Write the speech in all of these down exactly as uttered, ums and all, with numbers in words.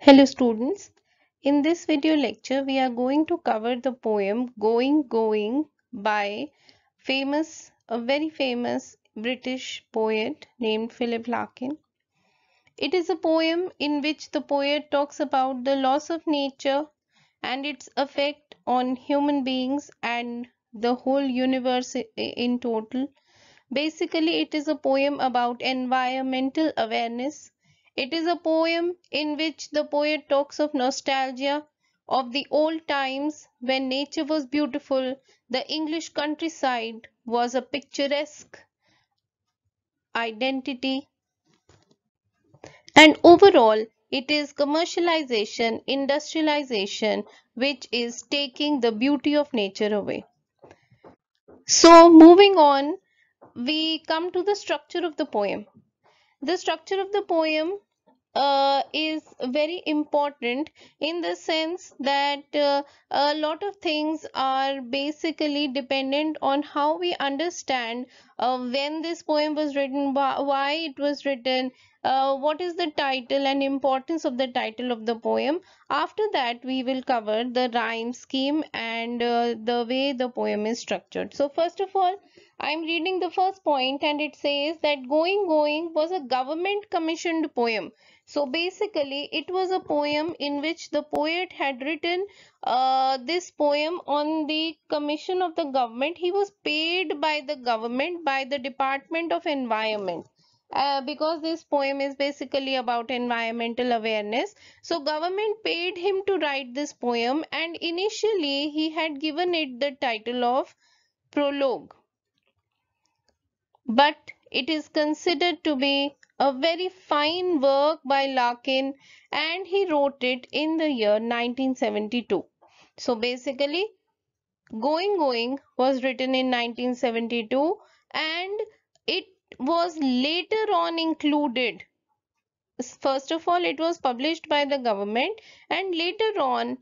Hello students, in this video lecture we are going to cover the poem Going Going by famous, a very famous British poet named Philip Larkin. It is a poem in which the poet talks about the loss of nature and its effect on human beings and the whole universe in total. Basically, it is a poem about environmental awareness. It is a poem in which the poet talks of nostalgia, of the old times when nature was beautiful, the English countryside was a picturesque identity, and overall, it is commercialization, industrialization, which is taking the beauty of nature away. So, moving on, we come to the structure of the poem. The structure of the poem uh, is very important in the sense that uh, a lot of things are basically dependent on how we understand uh, when this poem was written, why it was written, uh, what is the title and importance of the title of the poem. After that, we will cover the rhyme scheme and uh, the way the poem is structured. So, first of all, I'm reading the first point and it says that Going Going was a government commissioned poem. So basically, it was a poem in which the poet had written uh, this poem on the commission of the government. He was paid by the government, by the Department of Environment. Uh, because this poem is basically about environmental awareness, so government paid him to write this poem, and initially he had given it the title of prologue, but it is considered to be a very fine work by Larkin, and he wrote it in the year nineteen seventy-two. So basically, Going Going was written in nineteen seventy-two and it was later on included. First of all, it was published by the government, and later on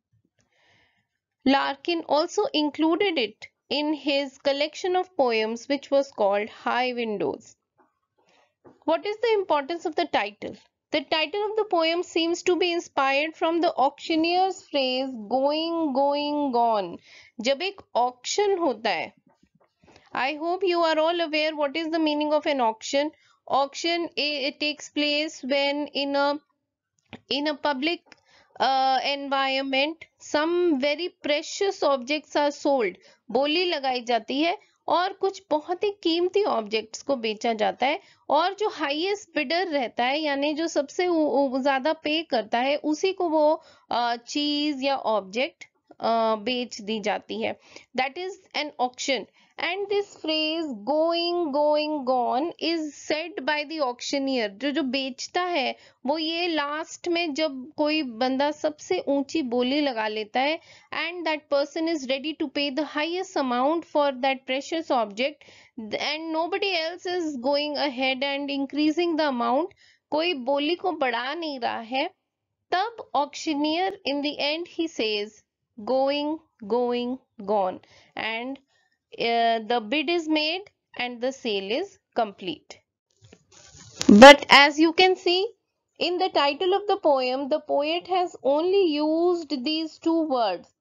Larkin also included it in his collection of poems which was called High Windows. What is the importance of the title? The title of the poem seems to be inspired from the auctioneer's phrase going, going, gone. जब एक auction होता है, I hope you are all aware what is the meaning of an auction. Auction it takes place when in a in a public uh, environment some very precious objects are sold. बोली लगाई जाती है और कुछ बहुत ही कीमती objects को बेचा जाता है, और जो हाईएस्ट बिडर रहता है यानी जो सबसे ज्यादा पे करता है उसी को वो चीज या ऑब्जेक्ट बेच दी जाती है. That is an auction, and this phrase going going gone is said by the auctioneer. जो जो बेचता है वो ये लास्ट में जब कोई बंदा सबसे ऊंची बोली लगा लेता है and that person is ready to pay the highest amount for that precious object and nobody else is going ahead and increasing the amount, कोई बोली को बढ़ा नहीं रहा है, तब auctioneer in the end he says going going gone, and uh, the bid is made and the sale is complete. But as you can see in the title of the poem, the poet has only used these two words.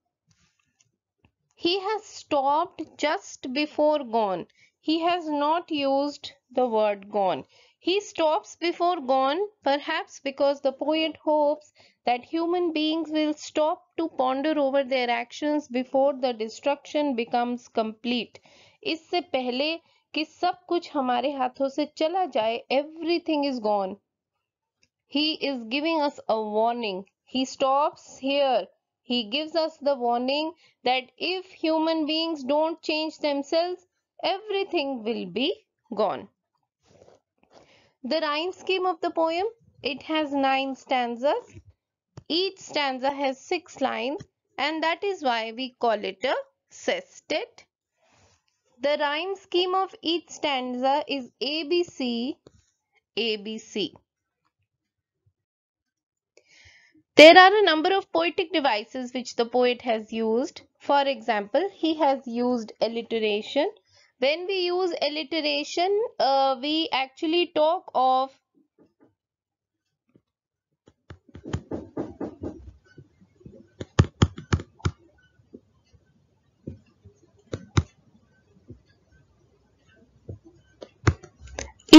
He has stopped just before gone. He has not used the word gone. He stops before gone, perhaps because the poet hopes that human beings will stop to ponder over their actions before the destruction becomes complete. इससे पहले कि सब कुछ हमारे हाथों से चला जाए, everything is gone. He is giving us a warning. He stops here. He gives us the warning that if human beings don't change themselves, everything will be gone. The rhyme scheme of the poem, it has nine stanzas. Each stanza has six lines, and that is why we call it a sestet. The rhyme scheme of each stanza is A B C, A B C. There are a number of poetic devices which the poet has used. For example, he has used alliteration. When we use alliteration, uh, we actually talk of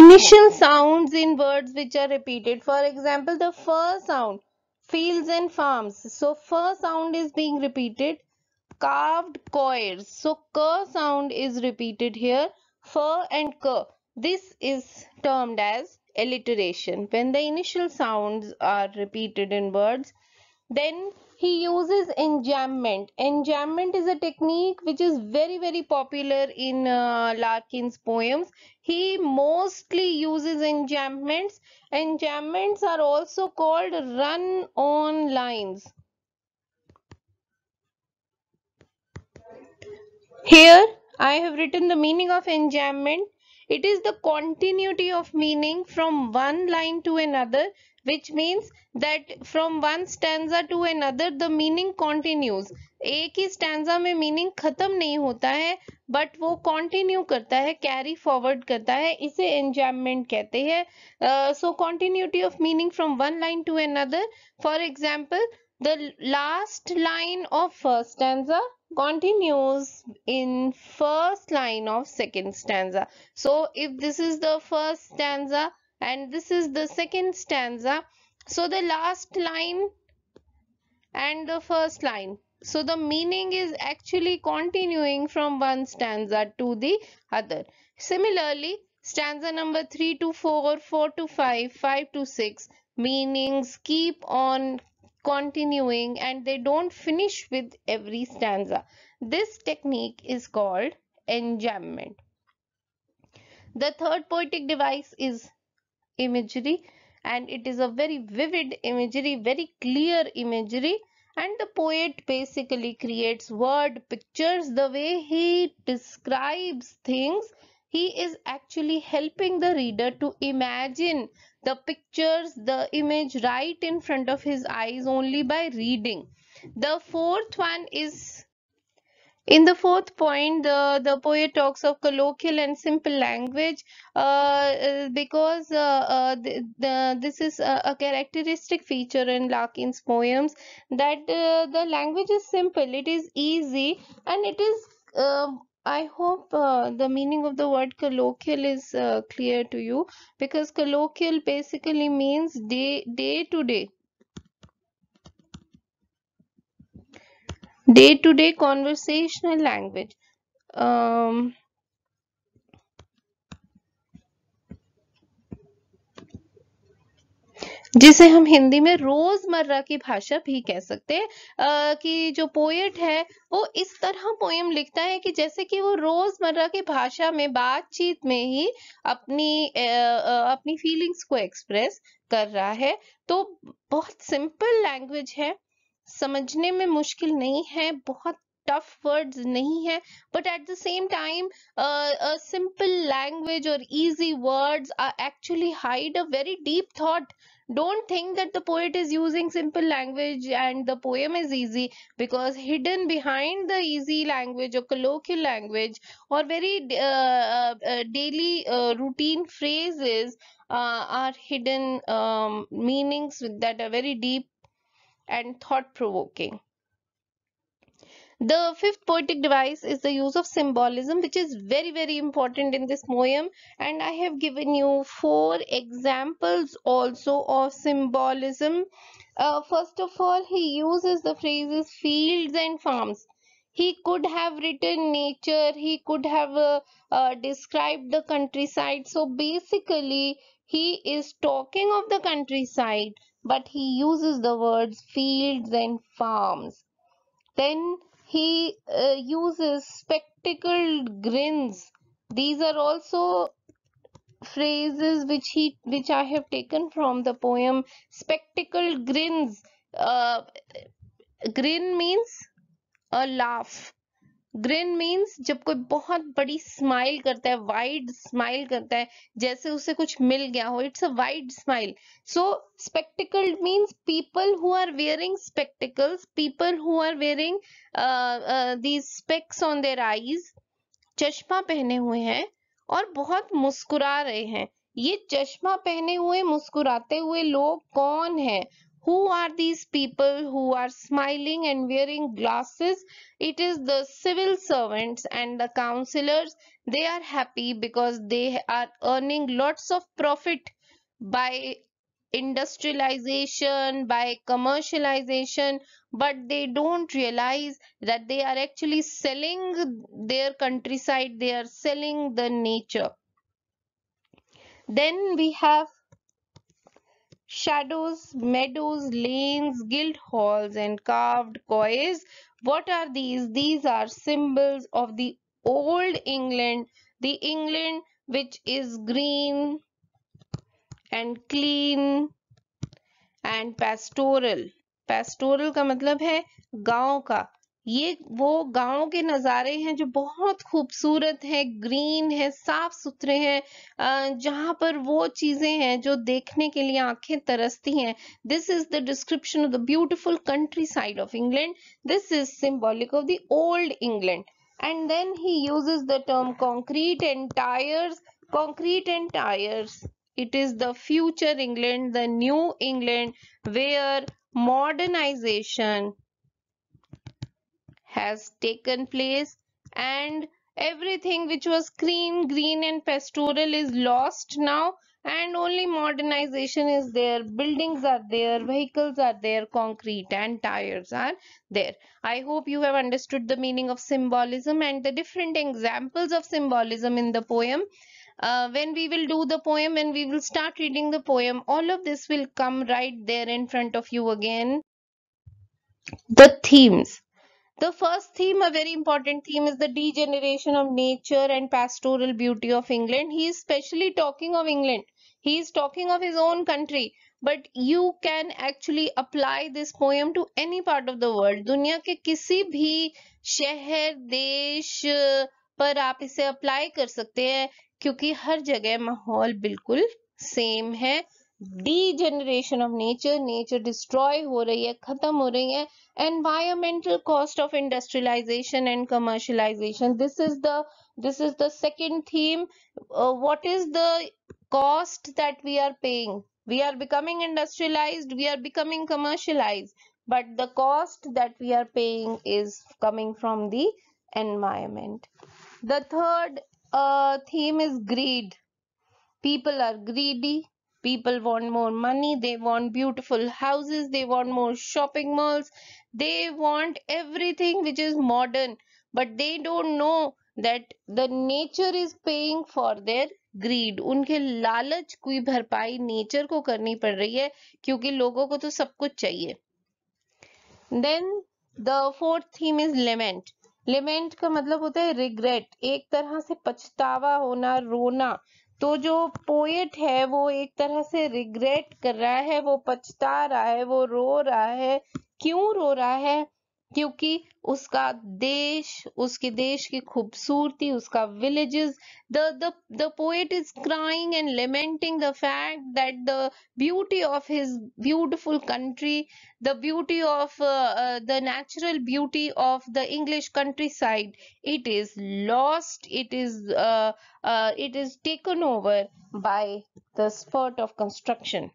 initial sounds in words which are repeated. For example, the fir sound, fields and farms. So fir sound is being repeated. Carved coils. So k sound is repeated here. Fir and k. This is termed as alliteration. When the initial sounds are repeated in words, then he uses enjambment. Enjambment is a technique which is very very popular in uh, Larkin's poems. He mostly uses enjambments. Enjambments are also called run-on lines. Here I have written the meaning of enjambment. It is the continuity of meaning from one line to another, which means that from one stanza to another the meaning continues. एक ही stanza में meaning खत्म नहीं होता है, but वो continue करता है, carry forward करता है, इसे enjambment कहते हैं. uh, so continuity of meaning from one line to another. For example, the last line of first stanza continues in first line of second stanza. So if this is the first stanza and this is the second stanza, so the last line and the first line, so the meaning is actually continuing from one stanza to the other. Similarly, stanza number three to four, four to five, five to six, meanings keep on continuing and they don't finish with every stanza. This technique is called enjambment. The third poetic device is imagery, and it is a very vivid imagery, very clear imagery, and the poet basically creates word pictures. The way he describes things, he is actually helping the reader to imagine the pictures, the image right in front of his eyes only by reading. The fourth one is, in the fourth point, the, the poet talks of colloquial and simple language, uh, uh, because uh, uh, the, the, this is a, a characteristic feature in Larkin's poems, that uh, the language is simple, it is easy, and it is, uh, I hope uh, the meaning of the word colloquial is uh, clear to you, because colloquial basically means day, day to day. Day to day conversational language. Um, जिसे हम हिंदी में रोजमर्रा की भाषा भी कह सकते हैं, कि जो पोएट है वो इस तरह पोएम लिखता है कि जैसे कि वो रोजमर्रा की भाषा में बातचीत में ही अपनी आ, आ, अपनी फीलिंग्स को एक्सप्रेस कर रहा है. तो बहुत सिंपल लैंग्वेज है, समझने में मुश्किल नहीं है, बहुत टफ वर्ड्स नहीं है, but at the same time a simple language or easy words are actually hide a very deep thought. Don't think that the poet is using simple language and the poem is easy, because hidden behind the easy language or colloquial language or very uh, uh, uh, daily uh, routine phrases uh, are hidden um, meanings that are very deep and thought provoking. The fifth poetic device is the use of symbolism, which is very very important in this poem, and I have given you four examples also of symbolism. Uh, first of all, he uses the phrases fields and farms. He could have written nature, he could have uh, uh, described the countryside. So basically he is talking of the countryside, but he uses the words fields and farms. Then he uh, uses spectacled grins. These are also phrases which he which I have taken from the poem. Spectacled grins. Uh, grin means a laugh. Grin means जब कोई बहुत बड़ी smile करता है, wide smile करता है, जैसे उसे कुछ मिल गया हो, it's a wide smile. So spectacled means people who are wearing spectacles, people who are wearing these specs on their eyes, चश्मा पहने हुए हैं और बहुत मुस्कुरा रहे हैं. ये चश्मा पहने हुए मुस्कुराते हुए लोग कौन है? Who are these people who are smiling and wearing glasses? It is the civil servants and the councillors. They are happy because they are earning lots of profit by industrialization, by commercialization, but they don't realize that they are actually selling their countryside, they are selling the nature. Then we have shadows, meadows, lanes, guild halls, and carved quays. What are these? These are symbols of the old England, the England which is green and clean and pastoral. pastoral का मतलब है गांव का. ये वो गांव के नज़ारे हैं जो बहुत खूबसूरत है, ग्रीन है, साफ सुथरे हैं, जहां पर वो चीजें हैं जो देखने के लिए आंखें तरसती हैं. This is the description of the beautiful country side of England. This is symbolic of the old England. And then he uses the term concrete and tires. Concrete and tires. It is the future England, the new England, where modernization has taken place and everything which was green, green and pastoral is lost now, and only modernization is there. Buildings are there, vehicles are there, concrete and tires are there. I hope you have understood the meaning of symbolism and the different examples of symbolism in the poem. Uh, when we will do the poem, when we will start reading the poem, all of this will come right there in front of you again. The themes. The first theme, a very important theme, is the degeneration of nature and pastoral beauty of England. He is specially talking of England. He is talking of his own country. But you can actually apply this poem to any part of the world. दुनिया के किसी भी शहर, देश पर आप इसे apply कर सकते हैं क्योंकि हर जगह माहौल बिल्कुल सेम है. Degeneration of nature, nature destroy हो रही है, खत्म हो रही है. Environmental cost of industrialization and commercialization. This is the this is the second theme. Uh, what is the cost that we are paying? We are becoming industrialized, we are becoming commercialized, but the cost that we are paying is coming from the environment. The third uh, theme is greed. People are greedy. People want more money. They want beautiful houses. They want more shopping malls. They want everything which is modern. But they don't know that the nature is paying for their greed. उनके लालच की भरपाई nature को करनी पड़ रही है क्योंकि लोगों को तो सब कुछ चाहिए. Then the fourth theme is lament. Lament का मतलब होता है regret. एक तरह से पछतावा होना, रोना. तो जो पोएट है वो एक तरह से रिग्रेट कर रहा है, वो पछता रहा है, वो रो रहा है. क्यों रो रहा है? क्योंकि उसका देश, उसके देश की खूबसूरती, उसका villages, the the the poet is crying and lamenting the fact that the beauty of his beautiful country, the beauty of uh, uh, the natural beauty of the English countryside, it is lost, it is uh, uh, it is taken over by the spurt of construction.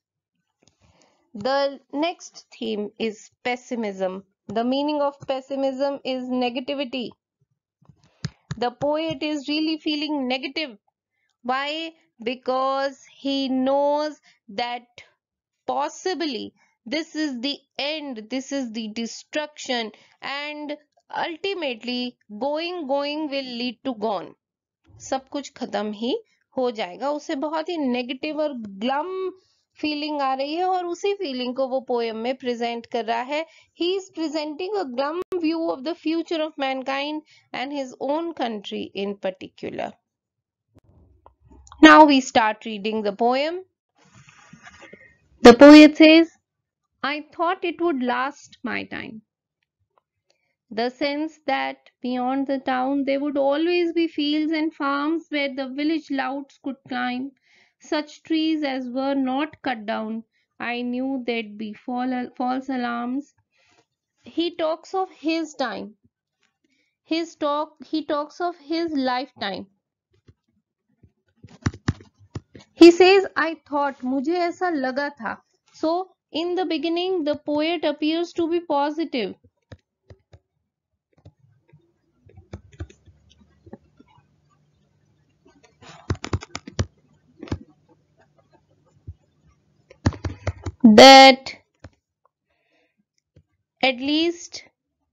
The next theme is pessimism. The meaning of pessimism is negativity. The poet is really feeling negative. Why? Because he knows that possibly this is the end, this is the destruction, and ultimately going going will lead to gone. सब कुछ खत्म ही हो जाएगा. उसे बहुत ही negative और glum feeling आ रही है और उसी फीलिंग को वो पोएम में प्रेजेंट कर रहा है. He is presenting a glum view of the future of mankind and his own country in particular. Now we start reading the poem. The poet says, I thought it would last my time. The sense that beyond the town there would always be fields and farms where the village louts could climb, such trees as were not cut down. I knew there'd be false alarms. He talks of his time. His talk, he talks of his lifetime. He says, I thought, मुझे ऐसा लगा था. So In the beginning, the poet appears to be positive. That at least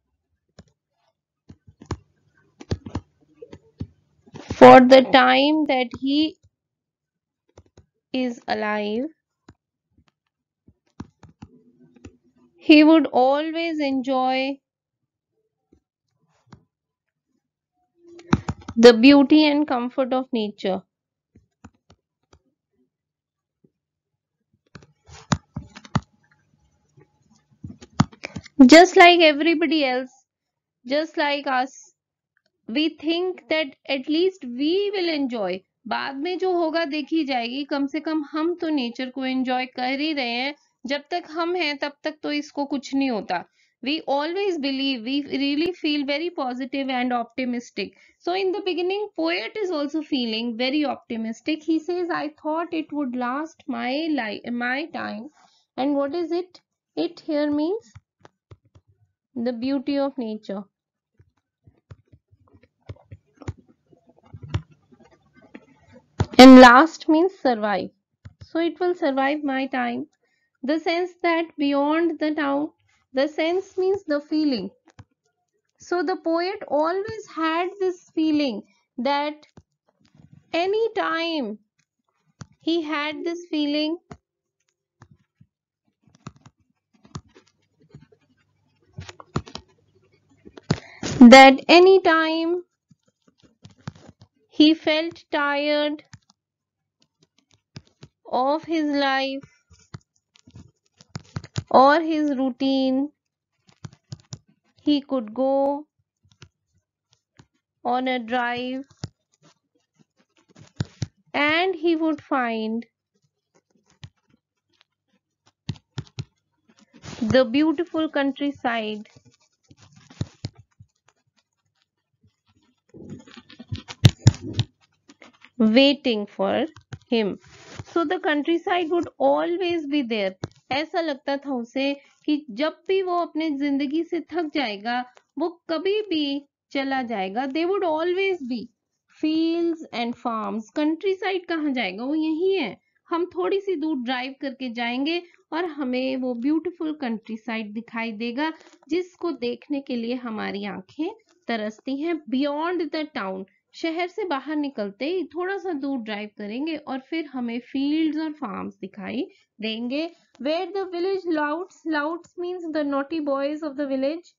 for the time that he is alive, he would always enjoy the beauty and comfort of nature. Just like everybody else, just like us, we think that at least we will enjoy. बाद में जो होगा देखी जाएगी, कम से कम हम तो nature को एंजॉय कर ही रहे हैं. जब तक हम हैं तब तक तो इसको कुछ नहीं होता. We always believe, we really feel very positive and optimistic. So in the beginning, poet is also feeling very optimistic. He says, I thought it would last my life, my time. And what is it? It here means the beauty of nature. And last means survive. So it will survive my time. The sense that beyond the town, the sense means the feeling. So the poet always had this feeling that any time he had this feeling that any time he felt tired of his life or his routine, he could go on a drive and he would find the beautiful countryside waiting for him. So the countryside would always be there. ऐसा लगता था उसे कि जब भी वो अपने जिंदगी से थक जाएगा, वो कभी भी चला जाएगा. They would always be fields and farms. countryside कहाँ जाएगा? वो यही है. हम थोड़ी सी दूर ड्राइव करके जाएंगे और हमें वो ब्यूटीफुल कंट्रीसाइड दिखाई देगा, जिसको देखने के लिए हमारी आंखें तरसती हैं. बियॉन्ड द टाउन, शहर से बाहर निकलते ही थोड़ा सा दूर ड्राइव करेंगे और फिर हमें फील्ड्स और फार्म्स दिखाई देंगे. Where the village louts, louts means the naughty boys of the village,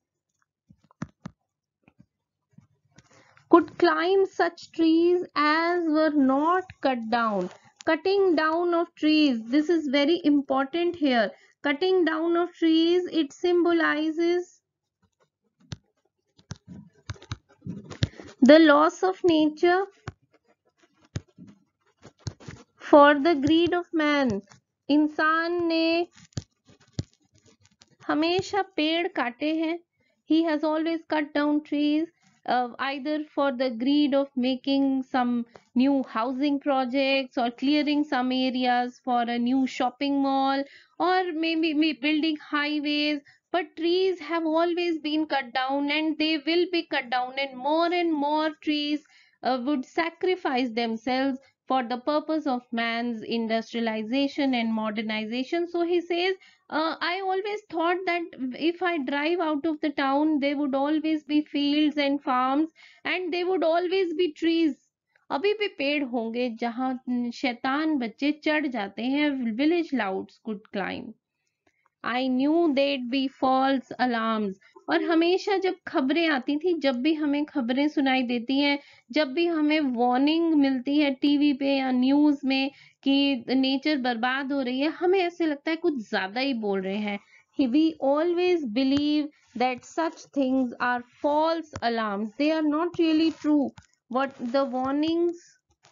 could climb such trees as were not cut down. Cutting down of trees, this is very important here. Cutting down of trees, it symbolizes the loss of nature for the greed of man. इंसान ने हमेशा पेड़ काटे हैं. He has always cut down trees, uh, either for the greed of making some new housing projects or clearing some areas for a new shopping mall, or maybe, maybe building highways. But trees have always been cut down and they will be cut down, and more and more trees uh, would sacrifice themselves for the purpose of man's industrialization and modernization. So he says, uh, I always thought that if I drive out of the town, there would always be fields and farms and there would always be trees. अभी भी पेड़ होंगे जहां शैतान बच्चे चढ़ जाते हैं. Village louts could climb. I knew they'd be false alarms. और हमेशा जब खबरें आती थी, जब भी हमें खबरें सुनाई देती हैं, जब भी हमें वार्निंग मिलती है टीवी पे या न्यूज में कि नेचर बर्बाद हो रही है, हमें ऐसे लगता है कुछ ज्यादा ही बोल रहे हैं. We always believe that such things are false alarms. They are not really true. What the warnings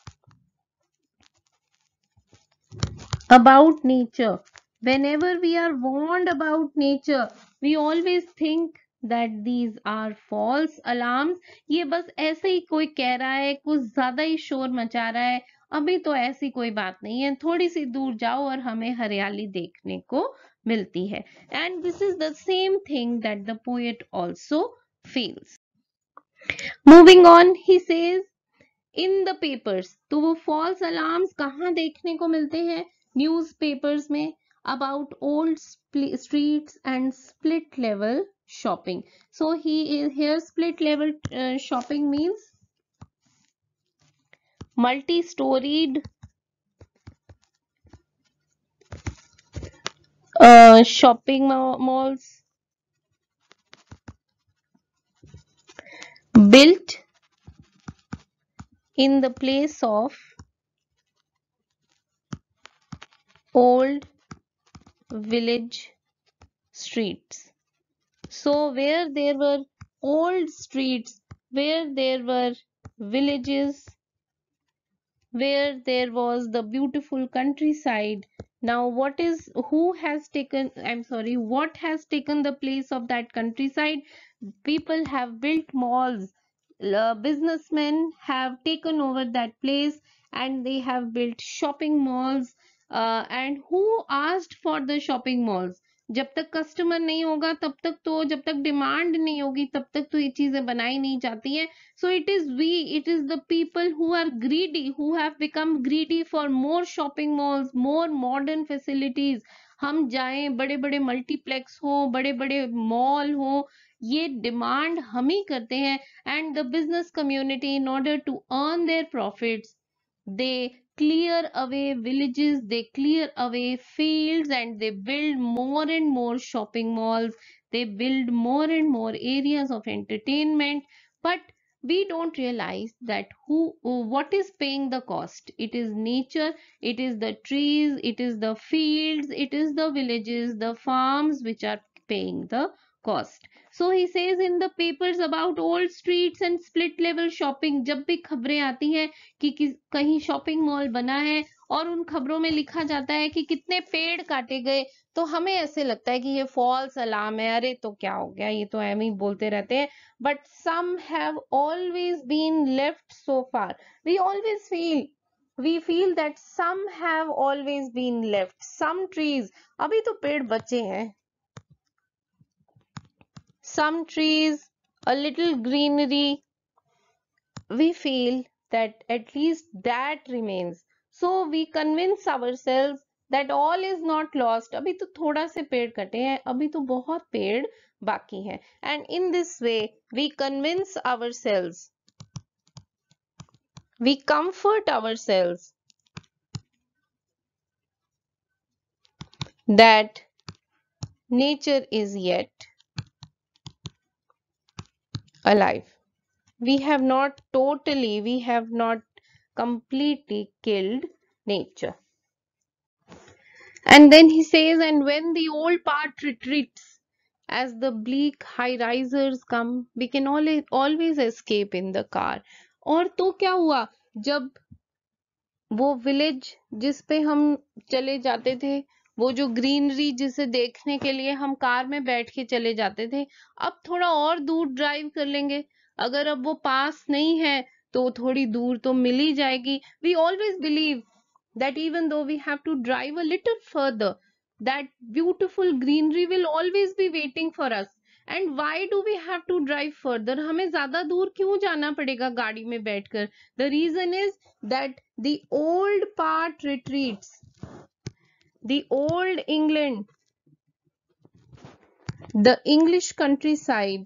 about nature, whenever we are warned about nature, we always think that these are false alarms. ये बस ऐसे ही कोई कह रहा है, कुछ ज्यादा ही शोर मचा रहा है. अभी तो ऐसी कोई बात नहीं है, थोड़ी सी दूर जाओ और हमें हरियाली देखने को मिलती है. And this is the same thing that the poet also feels. Moving on, he says, in the papers. तो वो फॉल्स अलार्म्स कहाँ देखने को मिलते हैं? न्यूज पेपर्स में, about old streets and split level shopping. So he is here split level shopping means multi storeyed shopping malls built in the place of old village streets. So where there were old streets, where there were villages, where there was the beautiful countryside. Now what is, who has taken, I'm sorry, what has taken the place of that countryside? People have built malls. Uh, businessmen have taken over that place and they have built shopping malls. Uh, and who asked for the shopping malls? जब तक customer नहीं होगा तब तक तो, जब तक demand नहीं होगी तब तक तो ये चीजें बनाई नहीं जाती हैं. So it is we, it is the people who are greedy, who have become greedy for more shopping malls, more modern facilities. हम जाएं, बड़े बड़े मल्टीप्लेक्स हो, बड़े बड़े मॉल हो, ये डिमांड हम ही करते हैं. And the business community, in order to earn their profits, they clear away villages, they clear away fields, and they build more and more shopping malls, they build more and more areas of entertainment. But we don't realize that who, what is paying the cost? It is nature, it is the trees, it is the fields, it is the villages, the farms which are paying the cost. So he says in the papers about old streets and split level shopping, जब भी खबरें आती हैं कि कहीं shopping mall बना है और उन खबरों में लिखा जाता है कि कितने पेड़ काटे गए, तो हमें ऐसे लगता है कि ये फॉल्स अलार्म है, अरे तो क्या हो गया, ये तो एम ही बोलते रहते हैं. But some have always been left so far. We always feel, we feel that some have always been left. Some trees, अभी तो पेड़ बचे हैं, some trees, a little greenery, we feel that at least that remains. So we convince ourselves that all is not lost. अभी तो थोड़ा से पेड़ कटे हैं, अभी तो बहुत पेड़ बाकी हैं. And in this way we convince ourselves, we comfort ourselves that nature is yet alive. We have not totally, we have not completely killed nature. And then he says, and when the old part retreats, as the bleak high risers come, we can always always escape in the car. और तो क्या हुआ, जब वो village जिस पे हम चले जाते थे, वो जो ग्रीनरी जिसे देखने के लिए हम कार में बैठ के चले जाते थे, अब थोड़ा और दूर ड्राइव कर लेंगे. अगर अब वो पास नहीं है तो थोड़ी दूर तो मिल ही जाएगी. We always believe that even though we have to drive a little further, that beautiful greenery will always be waiting for us. And why do we have to drive further? हमें ज्यादा दूर क्यों जाना पड़ेगा गाड़ी में बैठकर? The reason is that the old part retreats, the old England, the English countryside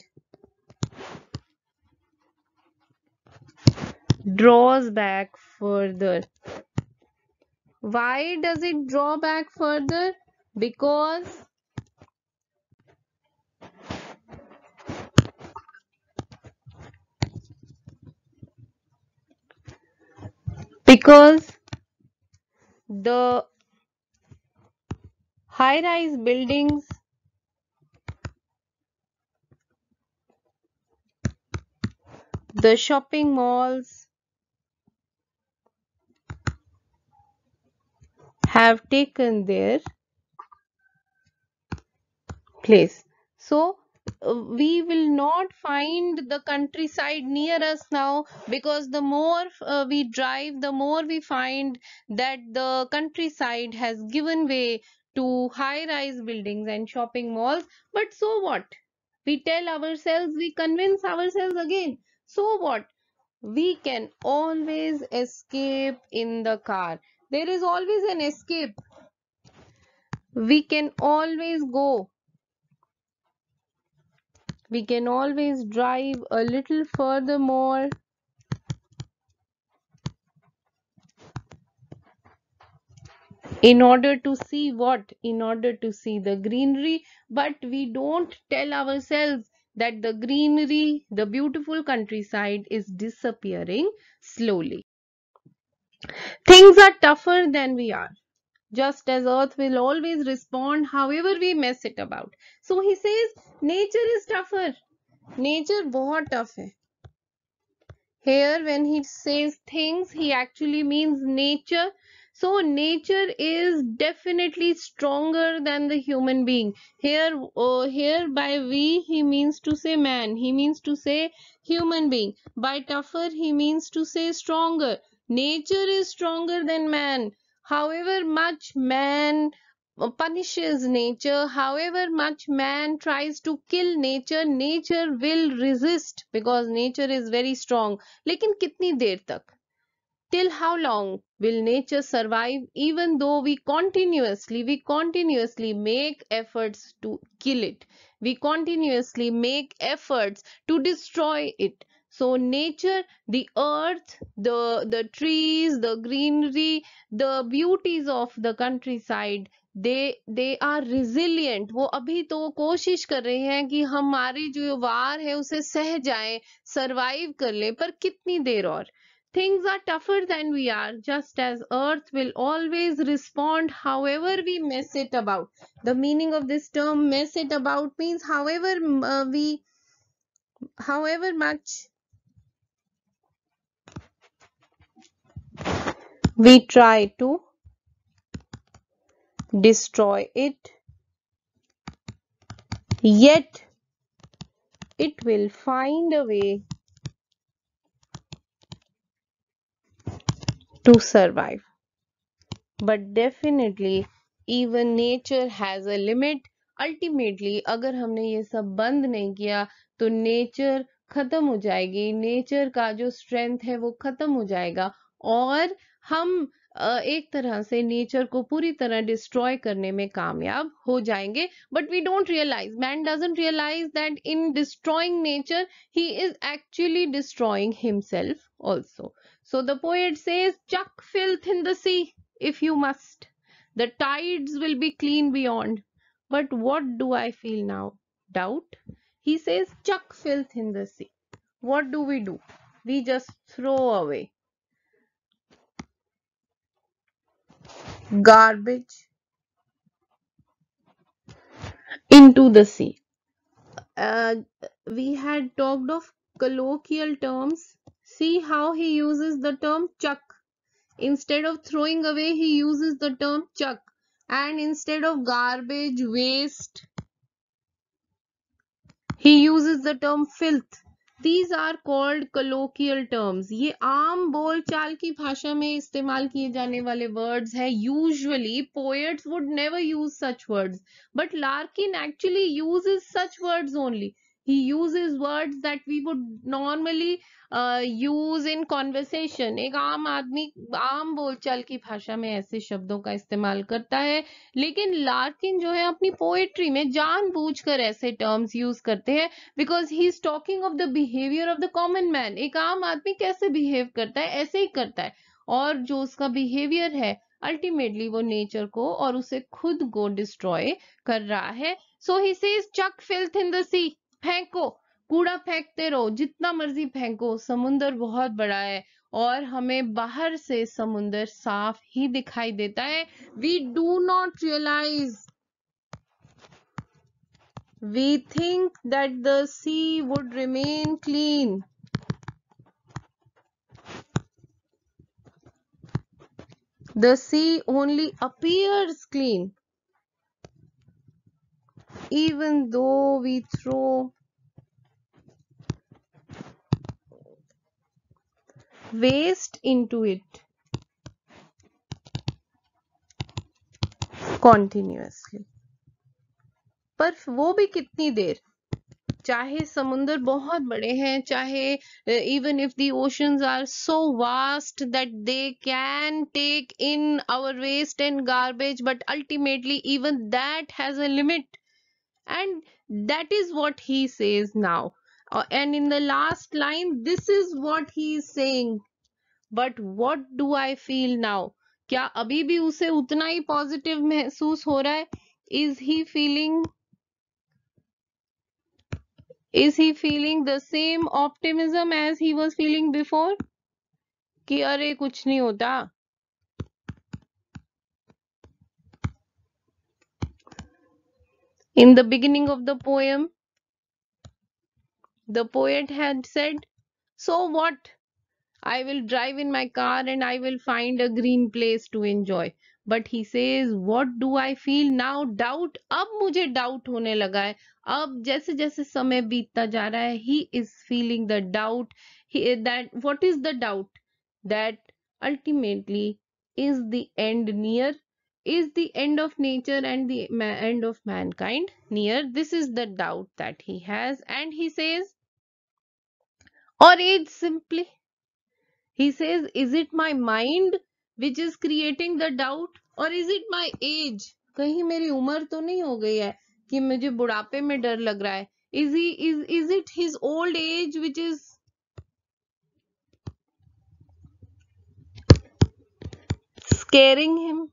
draws back further. Why does it draw back further? Because because the high-rise buildings, the shopping malls have taken their place. So uh, we will not find the countryside near us now, because the more uh, we drive, the more we find that the countryside has given way to high-rise buildings and shopping malls. But so what? We tell ourselves, we convince ourselves again. So what? We can always escape in the car. There is always an escape. We can always go. We can always drive a little further more. In order to see what? In order to see the greenery. But we don't tell ourselves that the greenery, the beautiful countryside is disappearing slowly. Things are tougher than we are. Just as earth will always respond however we mess it about. So he says nature is tougher. Nature बहुत tough है. Here when he says things, he actually means nature. So nature is definitely stronger than the human being. Here, uh, here by we, he means to say man. He means to say human being. By tougher, he means to say stronger. Nature is stronger than man. However much man punishes nature, however much man tries to kill nature, nature will resist because nature is very strong. लेकिन कितनी देर तक? Till how long will nature survive? Even though we continuously, we continuously make efforts to kill it. We continuously make efforts to destroy it. So nature, the earth, the, the trees, the greenery, the beauties of the countryside, they they are resilient. वो अभी तो कोशिश कर रहे हैं कि हमारी जो वार है उसे सह जाएं, survive कर लें, पर कितनी देर और? Things are tougher than we are, just as earth will always respond however we mess it about. The meaning of this term mess it about means however uh, we however much we try to destroy it, yet it will find a way to survive. But definitely even nature has a limit. Ultimately अगर हमने ये सब बंद नहीं किया तो nature खत्म हो जाएगी. नेचर का जो स्ट्रेंथ है वो खत्म हो जाएगा और हम एक तरह से नेचर को पूरी तरह डिस्ट्रॉय करने में कामयाब हो जाएंगे. But we don't realise, man doesn't realise that in destroying nature he is actually destroying himself also. So the poet says, chuck filth in the sea if you must. The tides will be clean beyond. But what do I feel now? Doubt? He says, chuck filth in the sea. What do we do? We just throw away garbage into the sea. Uh, we had talked of colloquial terms. See how he uses the term chuck. Instead of throwing away, he uses the term chuck. And instead of garbage, waste, he uses the term filth. These are called colloquial terms. ये आम बोल चाल की भाषा में इस्तेमाल किए जाने वाले words है. Usually, poets would never use such words. But Larkin actually uses such words only. He uses words that we would normally uh, use in conversation. एक आम आदमी आम बोलचाल की भाषा में ऐसे शब्दों का इस्तेमाल करता है. लेकिन लार्किन जो है अपनी पोएट्री में जानबूझकर ऐसे टर्म्स यूज करते हैं because he is talking of the behavior of the common man. एक आम आदमी कैसे बिहेव करता है, ऐसे ही करता है. और जो उसका बिहेवियर है अल्टीमेटली वो नेचर को और उसे खुद को डिस्ट्रॉय कर रहा है. So he says chuck filth in the sea. फेंको, कूड़ा फेंकते रहो, जितना मर्जी फेंको. समुंदर बहुत बड़ा है और हमें बाहर से समुंदर साफ ही दिखाई देता है. We do not realise, we think that the sea would remain clean. The sea only appears clean, even though we throw waste into it. continuously. पर वो भी कितनी देर, चाहे समुंदर बहुत बड़े हैं, चाहे even if the oceans are so vast that they can take in our waste and garbage, but ultimately even that has a limit. And that is what he says now. Uh, and in the last line, this is what he is saying. But what do I feel now? क्या अभी भी उसे उतना ही positive महसूस हो रहा है? Is he feeling Is he feeling the same optimism as he was feeling before? कि अरे कुछ नहीं होता. In the beginning of the poem, the poet had said, so what? I will drive in my car and I will find a green place to enjoy. But he says, what do I feel now? Doubt. अब मुझे doubt होने लगा है. अब जैसे जैसे समय बीतता जा रहा है, he is feeling the doubt. He, that what is the doubt? That ultimately is the end near? Is the end of nature and the end of mankind near? This is the doubt that he has, and he says, or age simply. He says, is it my mind which is creating the doubt, or is it my age? कहीं मेरी उम्र तो नहीं हो गई है कि मुझे बुढ़ापे में डर लग रहा है? Is he is is it his old age which is scaring him?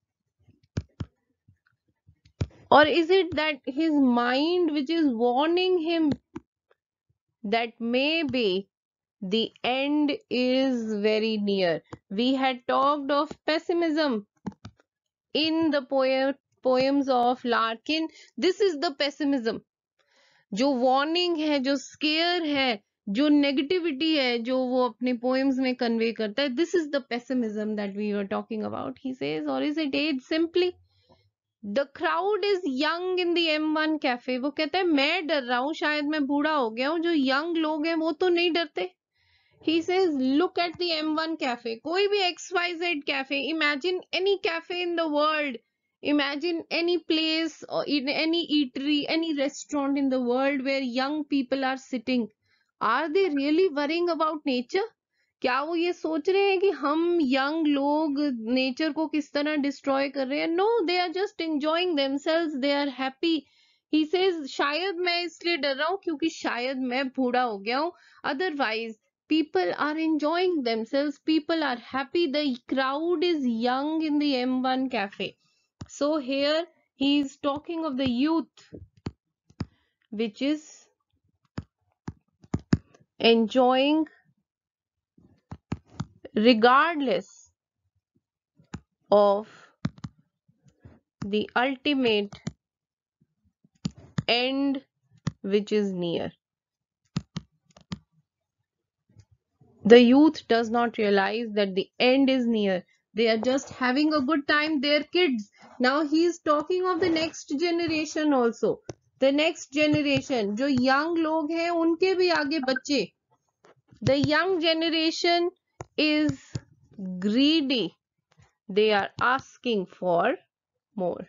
Or is it that his mind which is warning him that maybe the end is very near? We had talked of pessimism in the poem, poems of Larkin. This is the pessimism. जो warning है, जो scare है, जो negativity है, जो वो अपने poems में convey करता है. This is the pessimism that we were talking about. He says, or is it age simply? The crowd is young in the M one cafe. वो कहता है मैं डर रहा हूँ, शायद मैं बूढ़ा हो गया हूँ. जो young लोग हैं वो तो नहीं डरते. He says, look at the M one cafe. कोई भी X Y Z cafe. Imagine any cafe in the world. Imagine any place or in any eatery, any restaurant in the world where young people are sitting. Are they really worrying about nature? क्या वो ये सोच रहे हैं कि हम young लोग nature को किस तरह डिस्ट्रॉय कर रहे हैं? No, they are just enjoying themselves, they are happy. He says, शायद मैं इसलिए डर रहा हूँ क्योंकि शायद मैं बूढ़ा हो गया हूँ. Otherwise people are enjoying themselves, people are happy, the crowd is young in the M one cafe. So here he is talking of the youth which is enjoying regardless of the ultimate end which is near. The youth does not realize that the end is near. They are just having a good time. They are kids. Now he is talking of the next generation also. The next generation, जो young लोग हैं, उनके भी आगे बच्चे. The young generation is greedy. They are asking for more.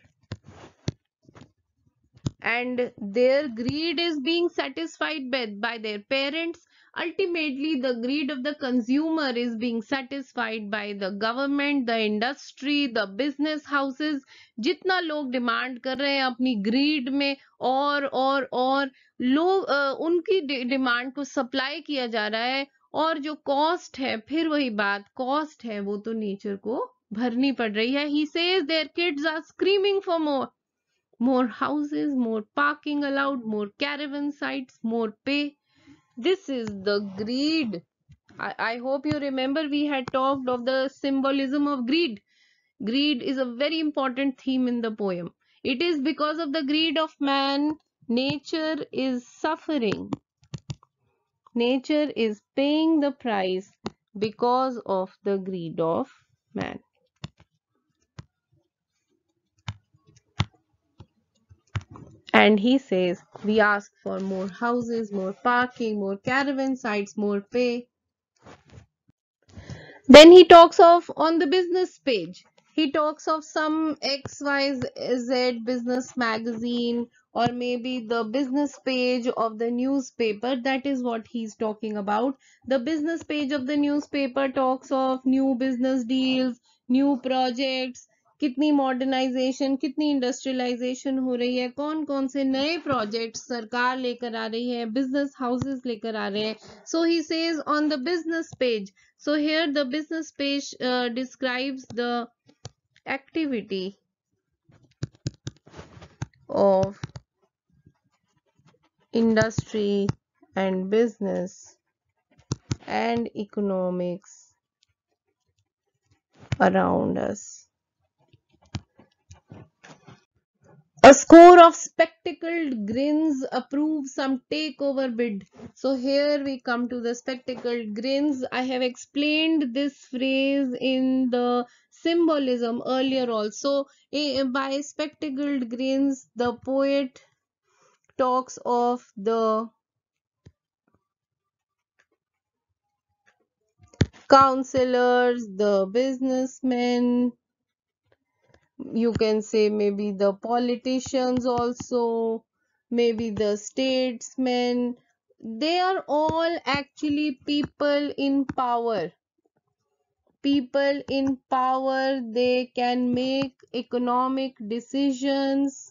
And their greed is being satisfied by, by their parents. Ultimately, the greed of the consumer is being satisfied by the government, the industry, the business houses. जितना लोग demand कर रहे हैं अपनी grid में, और और और लोग उनकी डिमांड को सप्लाई किया जा रहा है. और जो कॉस्ट है, फिर वही बात, कॉस्ट है वो तो नेचर को भरनी पड़ रही है. He says their kids are screaming for more. More houses, more parking allowed, more caravan sites, more pay. This is the greed. I, I hope you remember we had talked of the symbolism of greed. Greed is a very important theme in the poem. It is because of the greed of man, nature is suffering. Nature is paying the price because of the greed of man. And he says, we ask for more houses, more parking, more caravan sites, more pay. Then he talks of on the business page. He talks of some X Y Z business magazine or maybe the business page of the newspaper. That is what he's talking about. The business page of the newspaper talks of new business deals, new projects, कितनी modernisation, कितनी industrialisation हो रही है, कौन कौन से नए project सरकार लेकर आ रही है, बिजनेस हाउसेस लेकर आ रहे हैं. So he says on the business page. So here the business page uh, describes the activity of industry and business and economics around us. A score of spectacled grins approve some takeover bid. So here we come to the spectacled grins. I have explained this phrase in the symbolism earlier also. By spectacled grins, the poet talks of the counselors, the businessmen, you can say maybe the politicians also, maybe the statesmen. They are all actually people in power. People in power, they can make economic decisions.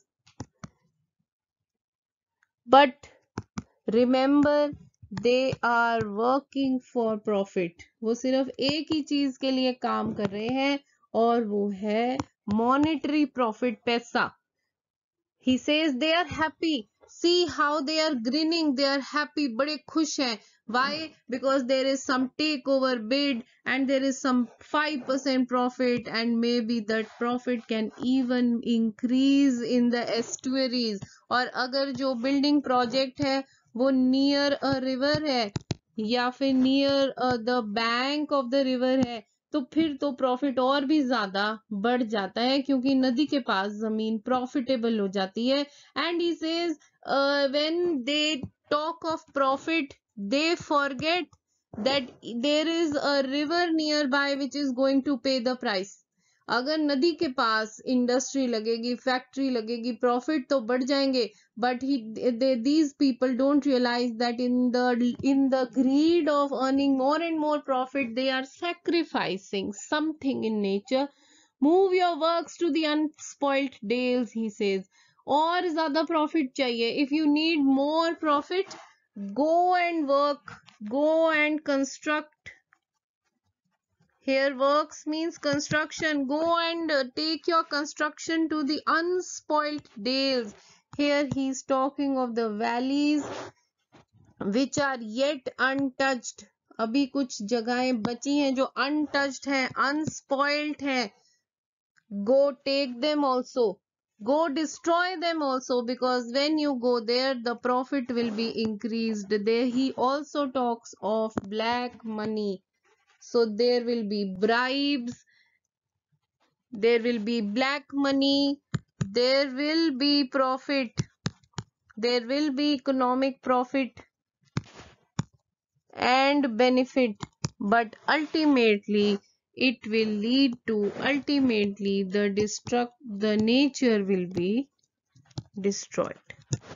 But remember, they are working for profit. वो सिर्फ एक ही चीज के लिए काम कर रहे हैं और वो है monetary profit, पैसा. He says they are happy. See how they are grinning. They are happy. बड़े खुश हैं. Why? Because there is some takeover bid and there is some five percent profit, and maybe that profit can even increase in the estuaries. और अगर जो building project है वो near a river है या फिर near uh, the bank of the river है, तो फिर तो प्रॉफिट और भी ज्यादा बढ़ जाता है क्योंकि नदी के पास जमीन प्रॉफिटेबल हो जाती है. And he says when they talk of profit they forget that there is a river near by which is going to pay the price. अगर नदी के पास इंडस्ट्री लगेगी, फैक्ट्री लगेगी, प्रॉफिट तो बढ़ जाएंगे, but he they, these people don't realize that in the in the greed of earning more and more profit, they are sacrificing something in nature. Move your works to the unspoilt dales, he says. और ज्यादा profit चाहिए, if you need more profit, go and work, go and construct. Here works means construction. Go and uh, take your construction to the unspoilt dales. Here he is talking of the valleys which are yet untouched. अभी कुछ जगहें बची हैं जो untouched हैं, unspoilt हैं. Go take them also. Go destroy them also, because when you go there, the profit will be increased. There he also talks of black money. So there will be bribes, there will be black money, there will be profit, there will be economic profit and benefit, but ultimately it will lead to, ultimately the destruct, the nature will be destroyed.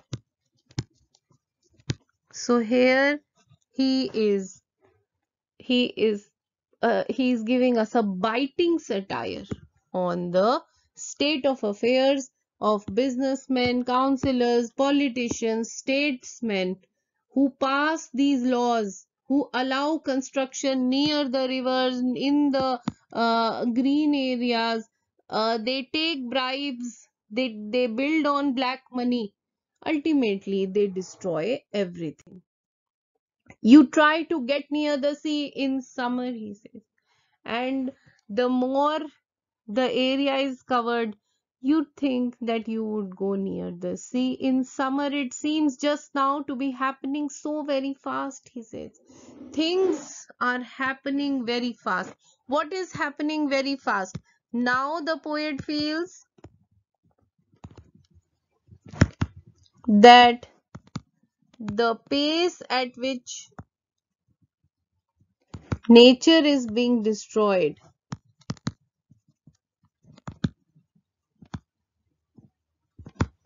So here he is, he is uh, he is giving us a biting satire on the state of affairs of businessmen, councillors, politicians, statesmen who pass these laws, who allow construction near the rivers, in the uh, green areas. Uh, they take bribes, they, they build on black money. Ultimately, they destroy everything. You try to get near the sea in summer, he says, and the more the area is covered, you'd think that you would go near the sea. In summer, it seems just now to be happening so very fast, he says. Things are happening very fast. What is happening very fast? Now the poet feels that the pace at which nature is being destroyed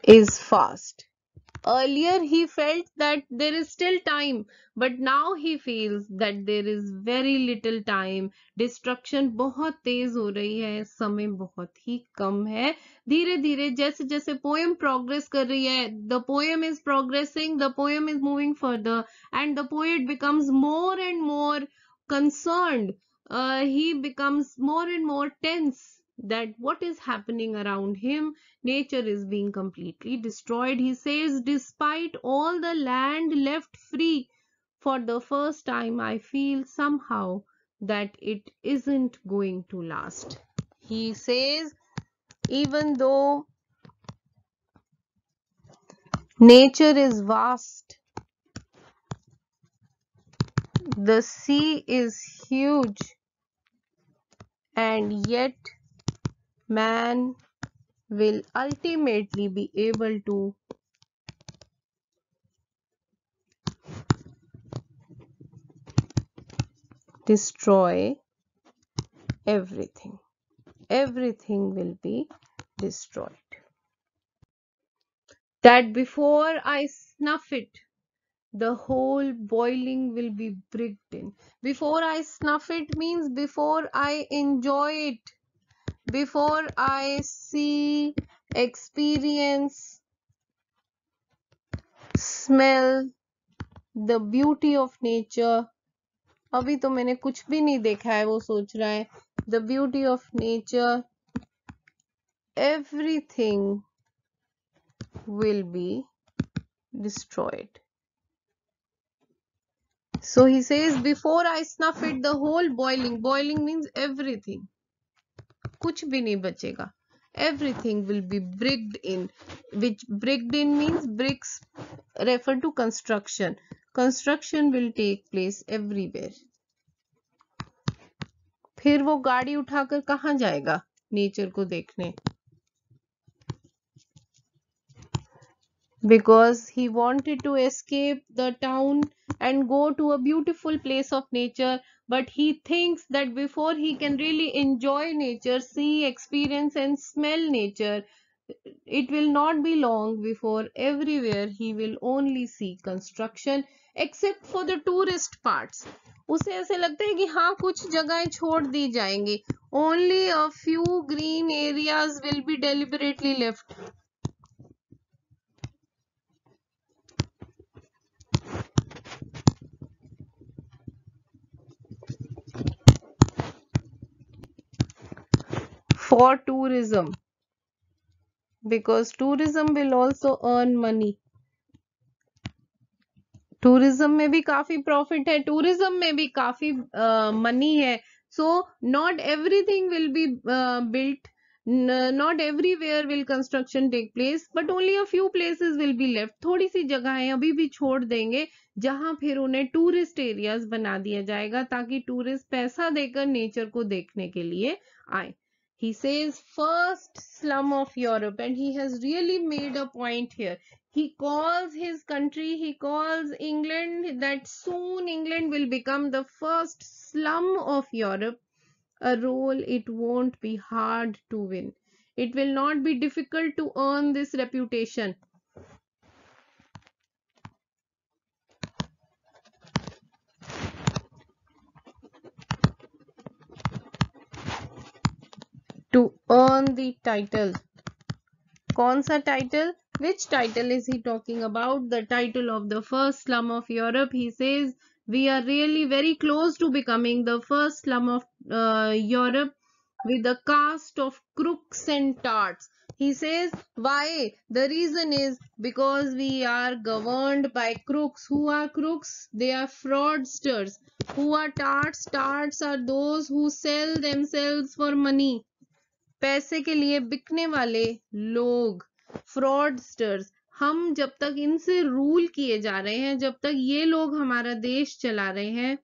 is fast. Earlier he felt that there is still time, but now he feels that there is very little time. Destruction बहुत तेज हो रही है, समय बहुत ही कम है. धीरे धीरे जैसे जैसे poem progress कर रही है, the poem is progressing, the poem is moving further, and the poet becomes more and more concerned. Uh, he becomes more and more tense that what is happening around him. Nature is being completely destroyed. He says, despite all the land left free, for the first time I feel somehow that it isn't going to last. He says, even though nature is vast, the sea is huge, and yet man will ultimately be able to destroy everything. Everything will be destroyed. That before I snuff it, the whole boiling will be bricked in. Before I snuff it means before I enjoy it, before I see, experience, smell the beauty of nature. अभी तो मैंने कुछ भी नहीं देखा है, वो सोच रहा है. The beauty of nature, everything will be destroyed. So he says, before I snuff it, the whole boiling, boiling means everything, कुछ भी नहीं बचेगा. Everything will be bricked in, which bricked in means bricks refer to construction. Construction will take place everywhere. फिर वो गाड़ी उठाकर कहाँ जाएगा नेचर को देखने? Because he wanted to escape the town and go to a beautiful place of nature, but he thinks that before he can really enjoy nature, see, experience and smell nature, it will not be long before everywhere he will only see construction except for the tourist parts. उसे ऐसे लगता है कि हाँ कुछ जगहें छोड़ दी जाएंगी. Only a few green areas will be deliberately left. For tourism, because tourism will also earn money. tourism में भी काफी profit है, tourism में भी काफी uh, money है. So not everything will be uh, built, not everywhere will construction take place, but only a few places will be left. थोड़ी सी जगहें अभी भी छोड़ देंगे जहां फिर उन्हें टूरिस्ट एरियाज बना दिया जाएगा ताकि टूरिस्ट पैसा देकर नेचर को देखने के लिए आए. He says first slum of Europe, and he has really made a point here. He calls his country, he calls England, that soon England will become the first slum of Europe, a role it won't be hard to win. It will not be difficult to earn this reputation. To earn the title. कौन सा title? Which title is he talking about? The title of the first slum of Europe. He says we are really very close to becoming the first slum of uh, Europe with a cast of crooks and tarts. He says why? The reason is because we are governed by crooks. Who are crooks? They are fraudsters. Who are tarts? Tarts are those who sell themselves for money. पैसे के लिए बिकने वाले लोग, fraudsters. हम जब तक इनसे रूल किए जा रहे हैं, जब तक ये लोग हमारा देश चला रहे हैं.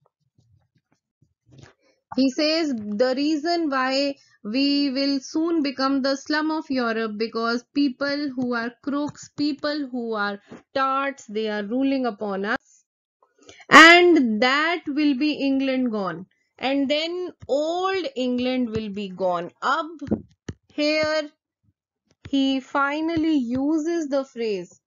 He says the reason why we will soon become the slum of Europe because people who are crooks, people who are tarts, they are ruling upon us, and that will be England gone. And then old England will be gone. Ab here he finally uses the phrase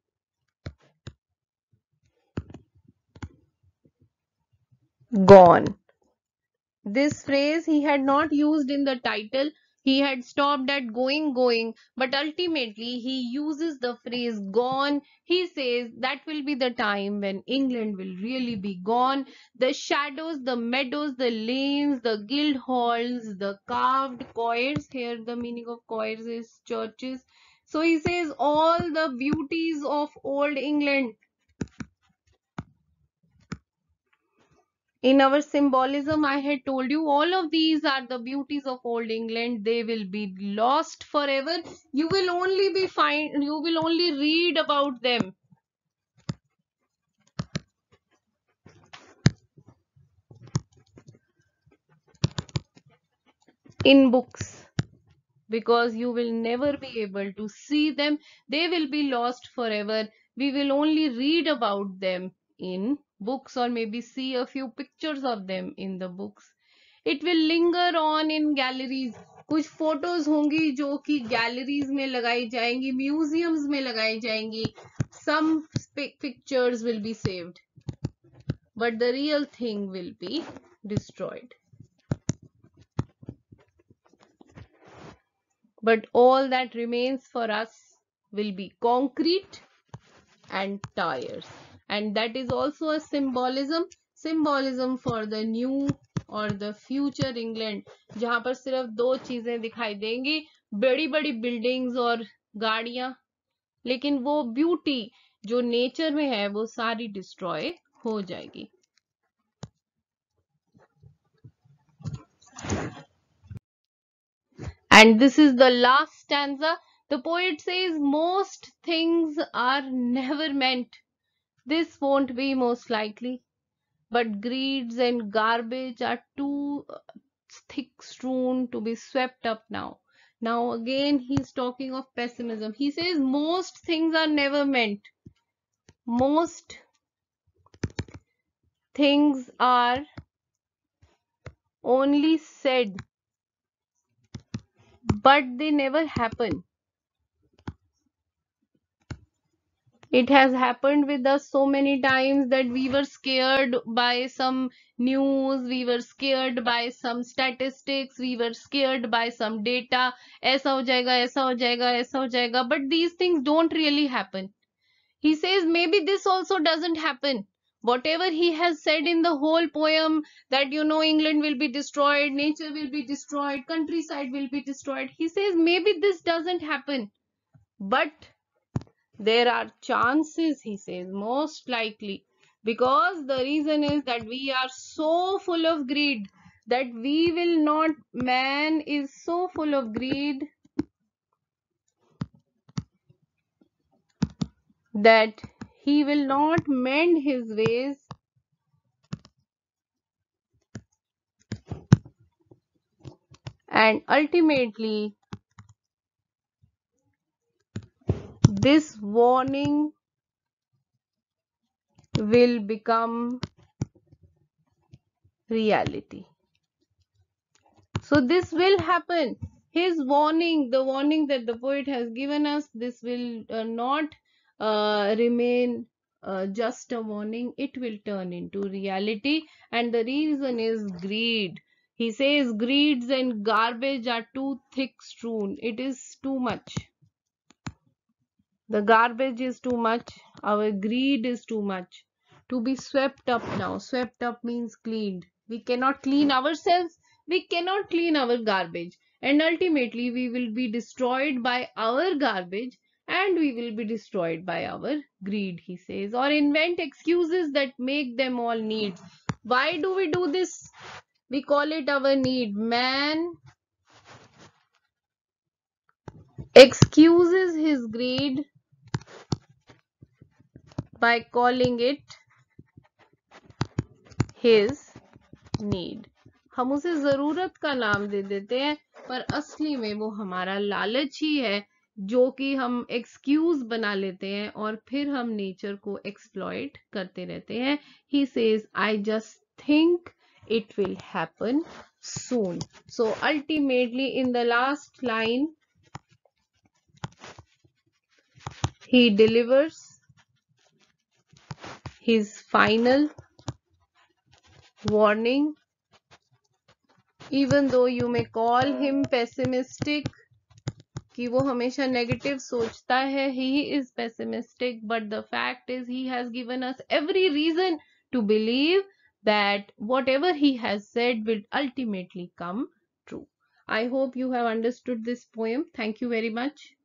gone. This phrase he had not used in the title. He had stopped at going, going, but ultimately he uses the phrase gone. He says that will be the time when England will really be gone. The shadows, the meadows, the lanes, the guild halls, the carved choirs. Here, the meaning of choirs is churches. So he says all the beauties of old England. In our symbolism, I had told you all of these are the beauties of old England. They will be lost forever. You will only be find you will only read about them in books, because you will never be able to see them. They will be lost forever. We will only read about them in books, or maybe see a few pictures of them in the books. It will linger on in galleries. कुछ photos होंगी जो कि galleries में लगाई जाएंगी, museums में लगाई जाएंगी. Some pictures will be saved, but the real thing will be destroyed. But all that remains for us will be concrete and tires. And that is also a symbolism. Symbolism for the new और the future England, जहां पर सिर्फ दो चीजें दिखाई देंगी, बड़ी बड़ी बिल्डिंग्स और गाड़ियां, लेकिन वो ब्यूटी जो नेचर में है वो सारी डिस्ट्रॉय हो जाएगी. And this is the last stanza. The poet says most things are never meant. This won't be most likely. But greeds and garbage are too thick strewn to be swept up now. Now again he's talking of pessimism. He says most things are never meant. Most things are only said, but they never happen. It has happened with us so many times that we were scared by some news, we were scared by some statistics, we were scared by some data. ऐसा हो जाएगा, ऐसा हो जाएगा, ऐसा हो जाएगा. But these things don't really happen. He says maybe this also doesn't happen. Whatever he has said in the whole poem, that you know England will be destroyed, nature will be destroyed, countryside will be destroyed. He says maybe this doesn't happen. But there are chances, he says, most likely, because the reason is that we are so full of greed that we will not, man is so full of greed that he will not mend his ways, and ultimately this warning will become reality. So this will happen. His warning, the warning that the poet has given us, this will uh, not uh, remain uh, just a warning. It will turn into reality. And the reason is greed. He says greeds and garbage are too thick strewn. It is too much. The garbage is too much. Our greed is too much to be swept up now. Swept up means cleaned. We cannot clean ourselves. We cannot clean our garbage. And ultimately, we will be destroyed by our garbage, and we will be destroyed by our greed, he says. Or invent excuses that make them all needs. Why do we do this? We call it our need. Man excuses his greed by calling it his need. हम उसे जरूरत का नाम दे देते हैं, पर असली में वो हमारा लालच ही है जो कि हम एक्सक्यूज बना लेते हैं और फिर हम नेचर को एक्सप्लॉइट करते रहते हैं. He says, I just think it will happen soon. So ultimately in the last line, He delivers his final warning. Even though you may call him pessimistic, कि वो हमेशा नेगेटिव सोचता है, he is pessimistic, but the fact is he has given us every reason to believe that whatever he has said will ultimately come true. I hope you have understood this poem. Thank you very much.